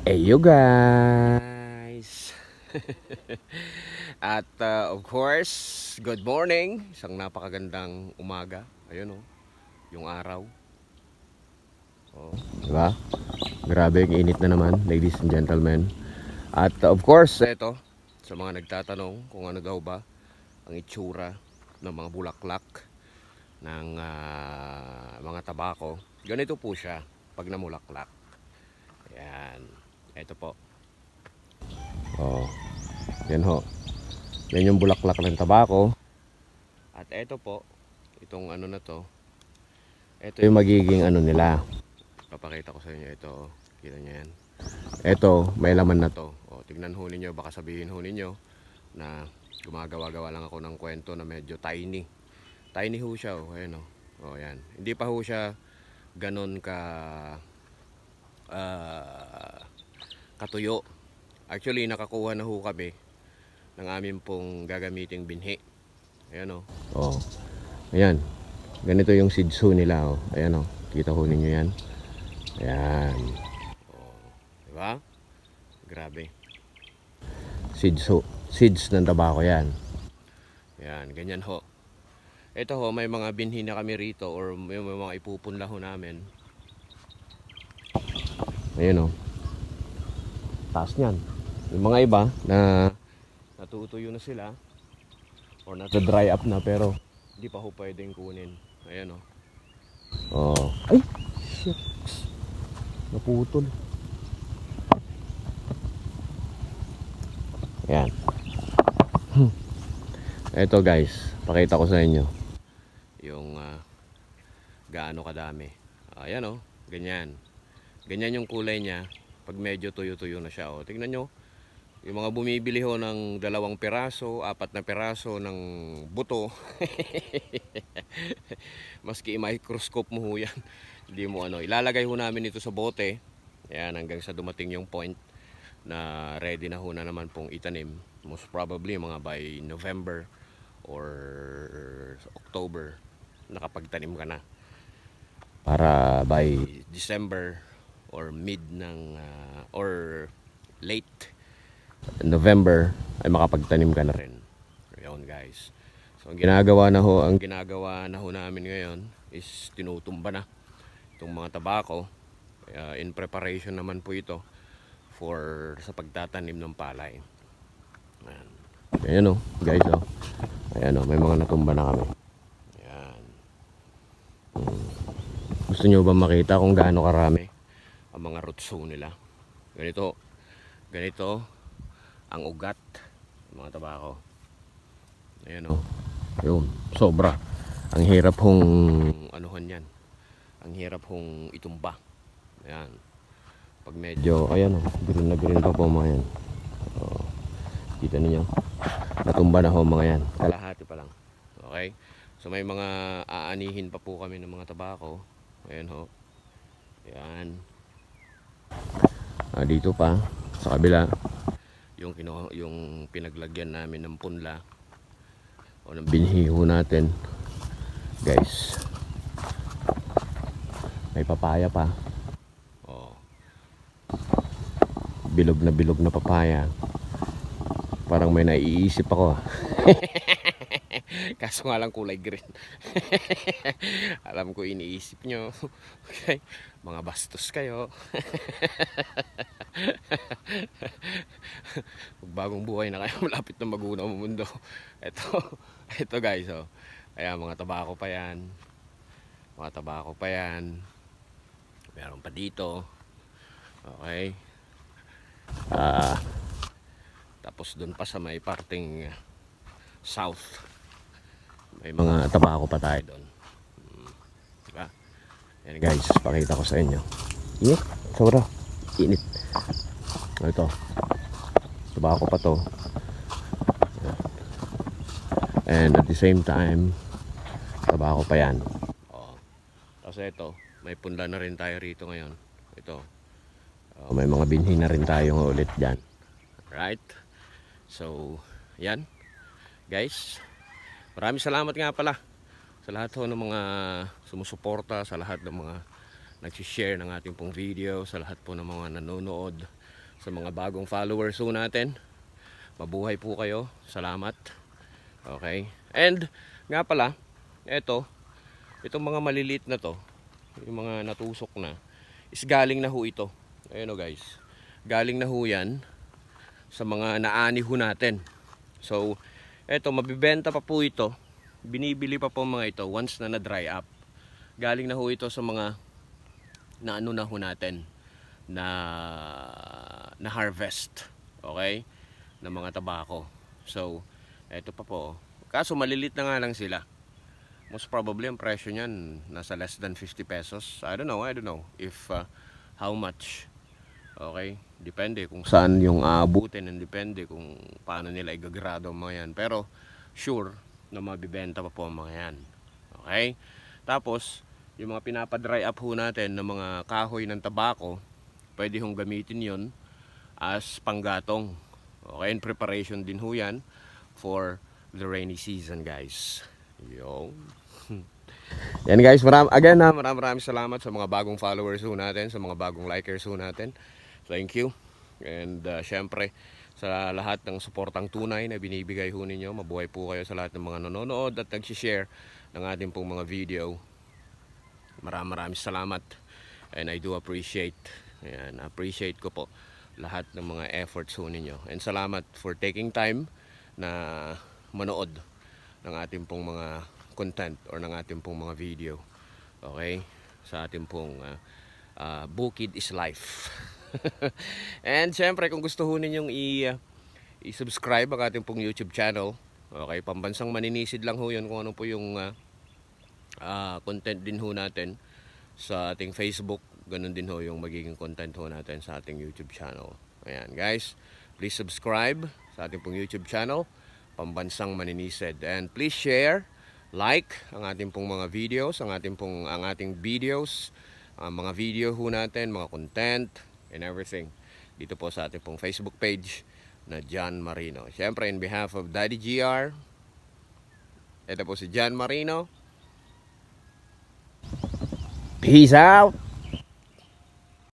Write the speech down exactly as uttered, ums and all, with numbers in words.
Hey you guys! At uh, of course, good morning. Isang napakagandang umaga. Ayun oh, yung araw. Oh, diba? Grabe, yung init na naman, ladies and gentlemen. At uh, of course, eto, sa mga nagtatanong kung ano daw ba ang itsura ng mga bulaklak ng uh, mga tabako. Ganito po siya pag namulaklak. Ayan. Eto po. Oh, yan ho. Yan yung bulaklak ng tabako. At eto po, itong ano na to, eto yung magiging ano nila. Papakita ko sa inyo ito. Kita nyo yan. Eto, may laman na to. O, tignan ho ninyo, baka sabihin ho ninyo na gumagawa-gawa lang ako ng kwento na medyo tiny. Tiny ho siya, o. Ayan o. O, yan. Hindi pa ho siya ganon ka uh, katuyo. Actually, nakakuha na ho kami ng aming pong gagamiting binhi. Ayan o. Oh. Ayan. Ganito yung seeds ho nila o. Ayan o. Kita ho ninyo yan. Ayan. Oh. Diba? Grabe. Seeds ho. Seeds ng tabako yan. Ayan. Ganyan ho. Ito ho, may mga binhi na kami rito or may mga ipupunla ho namin. Ayan o. Taas niyan. Yung mga iba na natutuyo na sila or nata-dry up na pero hindi pa ho pwedeng kunin. Ayan o. Oh. Ay! Shucks. Naputol. Ayan. Ito guys, pakita ko sa inyo yung uh, gaano kadami. Ayan o. Ganyan. Ganyan yung kulay niya pag medyo tuyo-tuyo na siya. O, tingnan nyo. Yung mga bumibili ho ng dalawang piraso, apat na piraso ng buto. Maski i-microscope mo ho yan. Hindi mo ano. Ilalagay ho namin ito sa bote. Ayan, hanggang sa dumating yung point na ready na ho na naman pong itanim. Most probably mga by November or October nakapagtanim ka na. Para by December or mid ng uh, or late November ay makapagtanim ka na rin. Ayun guys. So ang ginagawa na ho, ang ginagawa na ho namin ngayon is tinutumba na itong mga tabako. Uh, in preparation naman po ito for sa pagtatanim ng palay. Ayan. Ayan o guys o. Ayan o, may mga natumba na kami. Ayan. Hmm. Gusto nyo ba makita kung gaano karami ang mga roots nila? Ganito. Ganito ang ugat ng mga tabako. Ayan o. Ayun, sobra. Ang hirap hong anuhan yan. Ang hirap hong itumba. Ayan. Pag medyo, ayan o, green na green pa po mga yan. O, kita ninyo. Natumba na ho mga yan. Kalahati pa lang. Okay? So may mga aanihin pa po kami ng mga tabako. Ayan ho. Ayan. Ah, dito pa sa kabila yung kino, yung pinaglagyan namin ng punla o ng binhi ho natin. Guys. May papaya pa. Oh. Bilog na bilog na papaya. Parang may naiisip ako. Kaso nga lang kulay green. Alam ko iniisip nyo. Okay. Mga bastos kayo. Bagong buhay na kayo, malapit na magunaw ang mundo. Ito, ito guys, oh. Ayan, mga tabako pa yan. Mga tabako pa yan. Meron pa dito. Okay. Ah, uh, tapos dun pa sa may parting south, may mga tabako pa tayo doon. Hmm. Diba? Yan guys, pakita ko sa inyo. Init, sobra. Init. Ito. Tabako pa to. And at the same time, tabako pa yan. Oh. Tapos ito, may punla na rin tayo rito ngayon. Ito. Oh, may mga binhi na rin tayo ulit dyan. Right? So, yan. Guys, maraming salamat nga pala sa lahat ho ng mga sumusuporta, sa lahat ng mga nagsishare ng ating pong video, sa lahat po ng mga nanonood Sa mga bagong followers ho natin, mabuhay po kayo. Salamat. Okay. And nga pala, eto, itong mga maliliit na to, yung mga natusok na, is galing na ho ito. Ayun o guys. Galing na ho yan sa mga naani ho natin. So, eto, mabibenta pa po ito. Binibili pa po mga ito once na na-dry up. Galing na ho ito sa mga na ano na ho natin na na harvest, okay, ng mga tabako. So eto pa po, kaso malilit na nga lang sila. Most probably ang presyo niyan nasa less than fifty pesos. I don't know, I don't know if uh, how much. Okay, depende kung saan yung aabutin, and depende kung paano nila igagrado ang mga yan. Pero sure na mabibenta pa po ang mga yan. Okay, tapos yung mga pinapa-dry up ho natin ng mga kahoy ng tabako, pwede hong gamitin yon as panggatong. Okay, in preparation din ho yan for the rainy season, guys. Yo. Yan guys, maram again na maraming maraming salamat sa mga bagong followers ho natin, sa mga bagong likers ho natin. Thank you. And uh, syempre sa lahat ng suportang tunay na binibigay ho ninyo, mabuhay po kayo sa lahat ng mga nanonood at nag-share ng ating pong mga video. Maraming maraming salamat. And I do appreciate, ayan, appreciate ko po lahat ng mga efforts ho ninyo. And salamat for taking time na manood ng ating pong mga content or ng ating pong mga video. Okay? Sa ating pong uh, uh, Bukid is Life. And syempre kung gusto ho ninyong i- uh, i-subscribe ang ating pong YouTube channel. Okay? Pambansang Maninisid lang ho yun kung ano po yung uh, uh, content din ho natin sa ating Facebook. Ganun din ho yung magiging content ho natin sa ating YouTube channel. Ayan guys, please subscribe sa ating pong YouTube channel, Pambansang Maninisid. And please share, like ang ating pong mga videos, ang ating pong ang ating videos, ang mga video ho natin, mga content and everything dito po sa ating pong Facebook page na John Marino. Siyempre in behalf of Daddy G R, ito po si John Marino. Peace out.